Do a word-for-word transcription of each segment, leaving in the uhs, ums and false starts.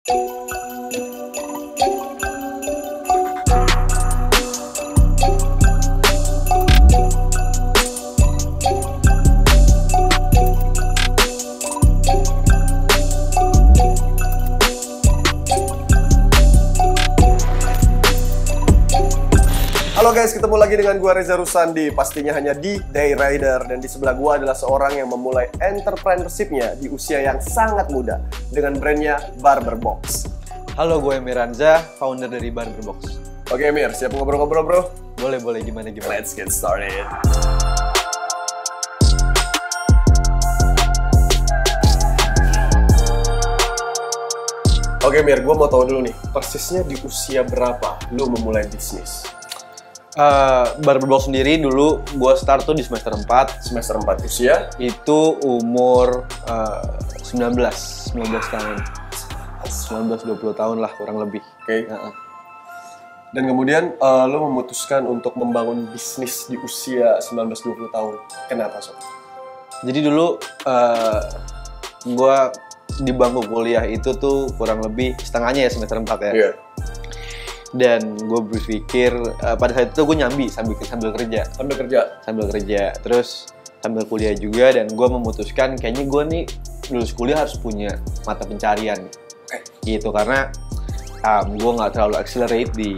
Halo guys, ketemu lagi dengan gua Reza Rusandi, pastinya hanya di Day Rider. Dan di sebelah gua adalah seorang yang memulai entrepreneurship-nya di usia yang sangat muda dengan brandnya Barber Box. Halo, gue Miranza, founder dari Barber Box. Oke Mir, siap ngobrol-ngobrol bro? Boleh, boleh, gimana gimana? Let's get started. Oke Mir, gua mau tahu dulu nih, persisnya di usia berapa lu memulai bisnis? Uh, Barber Box sendiri dulu gue start tuh di semester empat. Semester empat usia? Itu umur uh, sembilan belas tahun. sembilan belas dua puluh tahun lah kurang lebih. Oke. Okay. Uh-uh. Dan kemudian uh, lo memutuskan untuk membangun bisnis di usia sembilan belas dua puluh tahun. Kenapa sob? Jadi dulu uh, gue di bangku kuliah itu tuh kurang lebih setengahnya ya semester empat ya. Yeah. Dan gue berpikir uh, pada saat itu gue nyambi sambil sambil kerja, sambil kerja, sambil kerja, terus sambil kuliah juga. Dan gue memutuskan kayaknya gue nih lulus kuliah harus punya mata pencarian, okay. gitu karena um, gue nggak terlalu accelerate di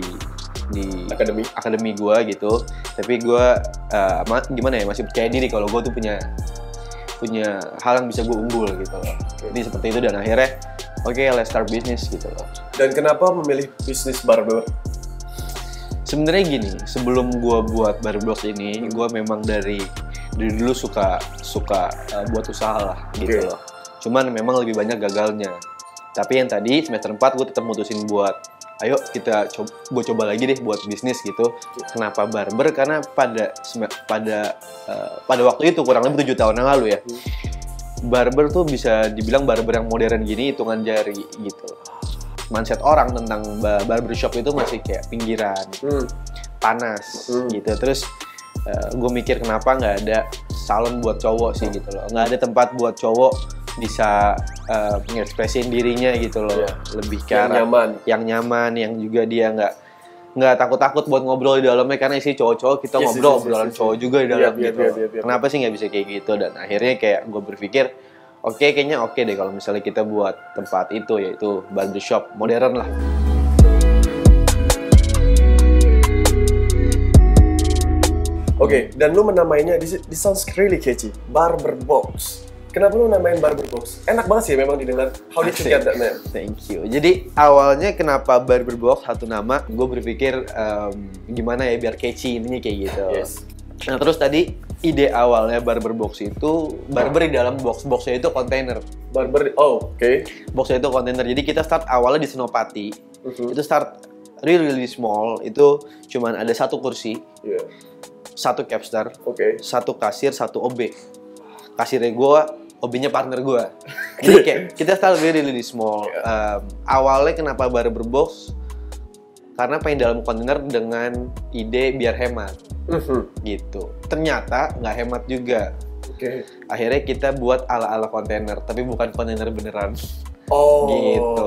di akademi akademi gue gitu. Tapi gue uh, gimana ya masih percaya diri kalau gue tuh punya punya hal yang bisa gue unggul gitu loh. Okay. Jadi seperti itu dan akhirnya oke, okay, let's start business gitu loh. Dan kenapa memilih bisnis barber? Sebenarnya gini, sebelum gue buat Barber Box ini, gue memang dari dari dulu suka suka uh, buat usaha lah gitu okay. loh. Cuman memang lebih banyak gagalnya. Tapi yang tadi semester empat gue tetap mutusin buat, ayo kita coba, gue coba lagi deh buat bisnis gitu. Okay. Kenapa barber? Karena pada pada uh, pada waktu itu kurang lebih tujuh tahun yang lalu ya. Hmm. Barber tuh bisa dibilang barber yang modern gini, hitungan jari gitu. Mindset orang tentang barbershop itu masih kayak pinggiran, hmm. panas hmm. gitu. Terus uh, gue mikir kenapa nggak ada salon buat cowok sih gitu loh. Nggak ada tempat buat cowok bisa uh, mengekspresiin dirinya gitu loh. Yeah. Lebih ke yang nyaman, yang nyaman, yang juga dia nggak nggak takut-takut buat ngobrol di dalamnya karena isi cowok-cowok kita yes, ngobrol yes, yes, obrolan yes, cowok yes. juga di dalam yeah, gitu. Yeah, yeah, yeah, Kenapa yeah. sih nggak bisa kayak gitu? Dan akhirnya kayak gue berpikir, oke okay, kayaknya oke okay deh kalau misalnya kita buat tempat itu yaitu barbershop modern lah. Oke, okay, dan lu menamainya, this, this sounds really catchy, Barber Box. Kenapa lu namain Barber Box? Enak banget sih memang didengar. How did you get that name? Thank you. Jadi awalnya kenapa Barber Box satu nama? Gue berpikir um, gimana ya biar catchy intinya kayak gitu. Yes. Nah terus tadi ide awalnya Barber Box itu barber di dalam box, boxnya itu kontainer. Barber, oh oke. Okay. Boxnya itu kontainer. Jadi kita start awalnya di Senopati. Uh-huh. Itu start really really small. Itu cuman ada satu kursi, yeah. satu capster, okay. satu kasir, satu O B. Kasirnya gue, O B-nya partner gue. Jadi kayak kita start really really small. Yeah. Um, awalnya kenapa Barber Box? Karena pengen dalam kontainer dengan ide biar hemat. Uh-huh. Gitu. Ternyata nggak hemat juga. Okay. Akhirnya kita buat ala-ala kontainer, tapi bukan kontainer beneran. Oh. Gitu.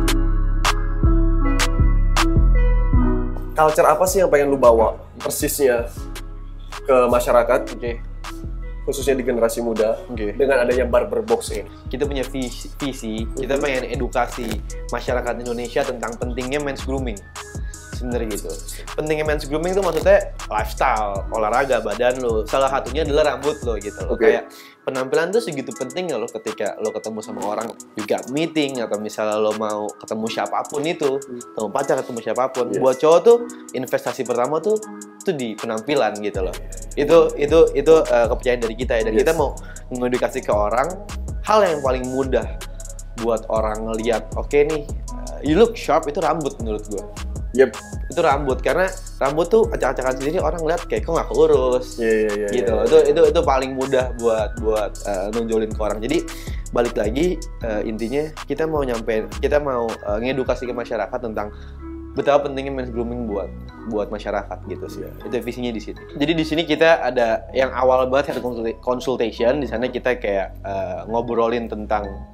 Culture apa sih yang pengen lu bawa persisnya ke masyarakat? Oke. Okay. Khususnya di generasi muda, okay. dengan adanya Barber Box ini. Kita punya visi, visi uh-huh. kita pengen edukasi masyarakat Indonesia tentang pentingnya men's grooming. Sebenarnya gitu. Pentingnya men's grooming itu maksudnya lifestyle, olahraga, badan lo. Salah satunya adalah rambut lo gitu loh. Okay. Kayak penampilan tuh segitu penting lo ketika lo ketemu sama orang juga meeting atau misalnya lo mau ketemu siapapun itu, ketemu pacar, ketemu siapapun. Yes. Buat cowok tuh investasi pertama tuh itu di penampilan gitu loh. Itu itu itu uh, kepercayaan dari kita ya. Dan yes. kita mau mengedukasi ke orang hal yang paling mudah buat orang ngelihat. Oke okay nih, uh, you look sharp itu rambut menurut gue. Yep. Itu rambut karena rambut tuh acak-acakan sendiri orang lihat kayak kok nggak keurus, yeah, yeah, yeah, gitu. Yeah, yeah, itu yeah. itu itu paling mudah buat buat uh, nonjolin ke orang. Jadi balik lagi uh, intinya kita mau nyampein, kita mau uh, ngedukasi ke masyarakat tentang betapa pentingnya men's grooming buat buat masyarakat gitu sih. Yeah. Itu visinya di sini. Jadi di sini kita ada yang awal banget head consultation. Di sana kita kayak uh, ngobrolin tentang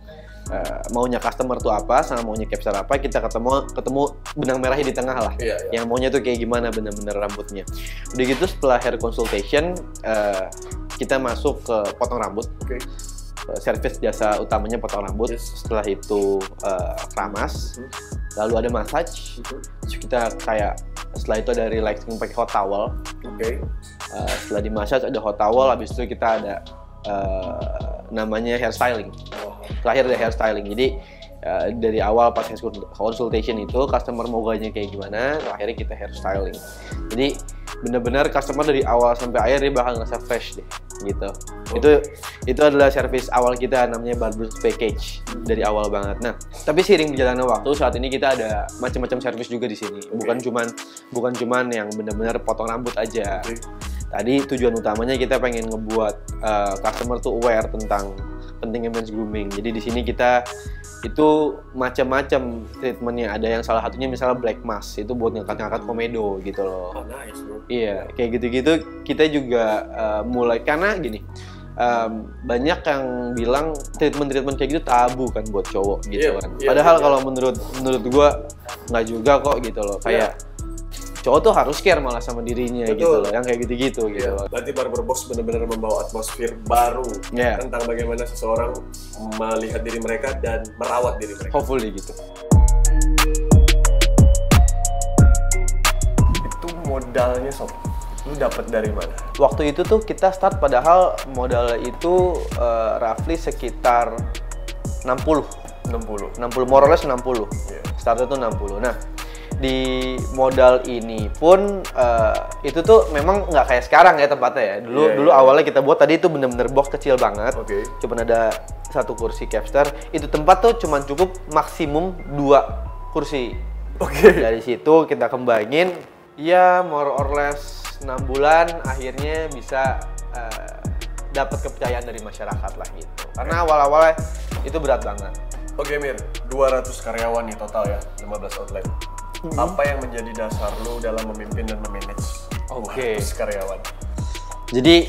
uh, maunya customer tuh apa sama maunya capster apa, kita ketemu ketemu benang merahnya di tengah lah. Iya, iya. Yang maunya tuh kayak gimana bener-bener rambutnya. Udah gitu setelah hair consultation uh, kita masuk ke potong rambut. Oke. Uh, service jasa utamanya potong rambut. Yes. Setelah itu uh, keramas. Hmm. Lalu ada massage. Mhm. Terus kita kayak setelah itu ada relaxing pakai hot towel. Oke. Uh, setelah di massage ada hot towel, habis itu kita ada uh, namanya hair styling. Terakhir ada hair styling. Jadi uh, dari awal pas hair consultation itu customer mau gayanya kayak gimana, akhirnya kita hair styling. Jadi benar-benar customer dari awal sampai akhir dia bakal ngerasa fresh deh, gitu. Oh. Itu itu adalah service awal kita, namanya Barber's Package dari awal banget. Nah, tapi seiring berjalannya waktu saat ini kita ada macam-macam service juga di sini. Okay. Bukan cuman bukan cuman yang benar-benar potong rambut aja. Okay. Tadi tujuan utamanya kita pengen ngebuat uh, customer tuh aware tentang pentingnya men's grooming. Jadi di sini kita itu macam-macam treatmentnya. Ada yang salah satunya misalnya black mask, itu buat ngangkat-ngangkat komedo gitu loh. Oh, nice, bro. Iya, kayak gitu-gitu kita juga uh, mulai, karena gini, um, banyak yang bilang treatment-treatment kayak gitu tabu kan buat cowok gitu yeah, kan. Yeah, Padahal yeah. kalau menurut menurut gua nggak juga kok gitu loh. Kayak yeah. Cowok tuh harus care malah sama dirinya. Betul. Gitu loh, yang kayak gitu-gitu yeah. gitu loh. Berarti Barber Box benar-benar membawa atmosfer baru yeah. tentang bagaimana seseorang melihat diri mereka dan merawat diri mereka. Hopefully gitu. Itu modalnya sob, lu dapat dari mana? Waktu itu tuh kita start padahal modal itu uh, roughly sekitar enam puluh. enam puluh. enam puluh, more or less enam puluh. Yeah. Startnya tuh enam puluh. Nah, di modal ini pun uh, itu tuh memang nggak kayak sekarang ya tempatnya ya. Dulu yeah, dulu yeah. awalnya kita buat tadi itu bener-bener box kecil banget. Okay. Cuman ada satu kursi capster. Itu tempat tuh cuman cukup maksimum dua kursi. Oke. Okay. Dari situ kita kembangin, ya more or less enam bulan akhirnya bisa uh, dapat kepercayaan dari masyarakat lah gitu. Karena awal-awalnya itu berat banget. Oke, Mir, dua ratus karyawan nih total ya, lima belas outlet. Hmm. Apa yang menjadi dasar lu dalam memimpin dan memanage okay. dua ratus karyawan? Jadi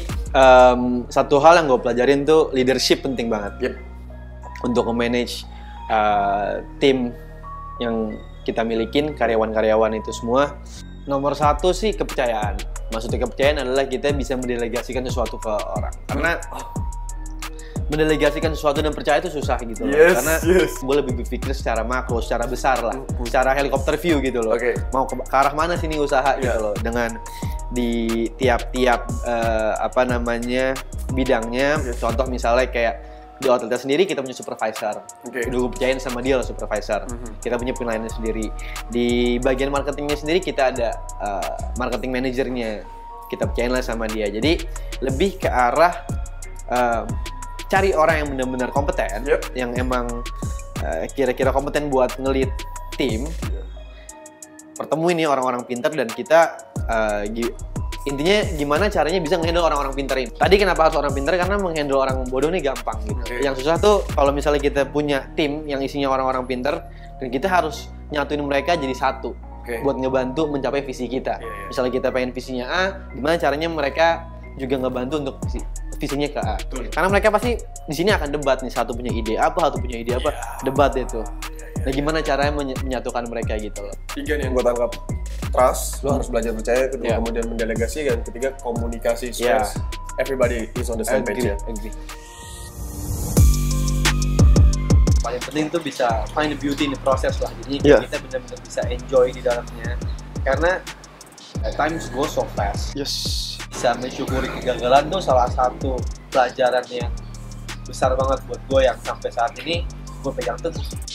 um, satu hal yang gue pelajarin tuh leadership penting banget. Yep. Untuk memanage uh, tim yang kita milikin, karyawan-karyawan itu semua. Nomor satu sih kepercayaan. Maksudnya kepercayaan adalah kita bisa mendelegasikan sesuatu ke orang. Karena oh, mendelegasikan sesuatu dan percaya itu susah gitu loh. Yes, karena yes. gue lebih berpikir secara makro, secara besar lah, secara helikopter view gitu loh. Okay. Mau ke, ke arah mana sini usaha yeah. gitu loh. Dengan di tiap-tiap uh, apa namanya bidangnya. Yes. Contoh misalnya kayak di outletnya sendiri kita punya supervisor. Okay. Udah gue percayain sama dia lah supervisor. Mm-hmm. Kita punya penilaiannya sendiri. Di bagian marketingnya sendiri kita ada uh, marketing manajernya. Kita percayain lah sama dia. Jadi lebih ke arah uh, cari orang yang benar-benar kompeten, yep. yang emang uh, kira-kira kompeten buat ngelit tim. Yeah. Pertemuin nih orang-orang pintar dan kita uh, intinya gimana caranya bisa ngehandle orang-orang pintar ini. Tadi kenapa harus orang pintar? Karena menghandle orang bodoh nih gampang gitu. Okay. Yang susah tuh kalau misalnya kita punya tim yang isinya orang-orang pintar dan kita harus nyatuin mereka jadi satu. Okay. Buat ngebantu mencapai visi kita. Yeah, yeah. Misalnya kita pengen visinya A, gimana caranya mereka juga ngebantu untuk visi, visinya ke A. Betul. Karena mereka pasti di sini akan debat nih, satu punya ide apa, satu punya ide apa, yeah. debat itu. Yeah, yeah, nah gimana yeah. caranya menyatukan mereka gitu loh. Tiga nih yang gue tangkap, trust, lo harus belajar percaya, kedua yeah. kemudian mendelegasi, dan ketiga komunikasi, stress, yeah. everybody is on the same agree, page ya. Agree. Paling penting tuh bisa find the beauty in the process lah, jadi yeah. kita benar-benar bisa enjoy di dalamnya. Karena uh, time goes so fast. Yes. Bisa mensyukuri kegagalan tuh salah satu pelajaran yang besar banget buat gue yang sampai saat ini gue pegang teguh.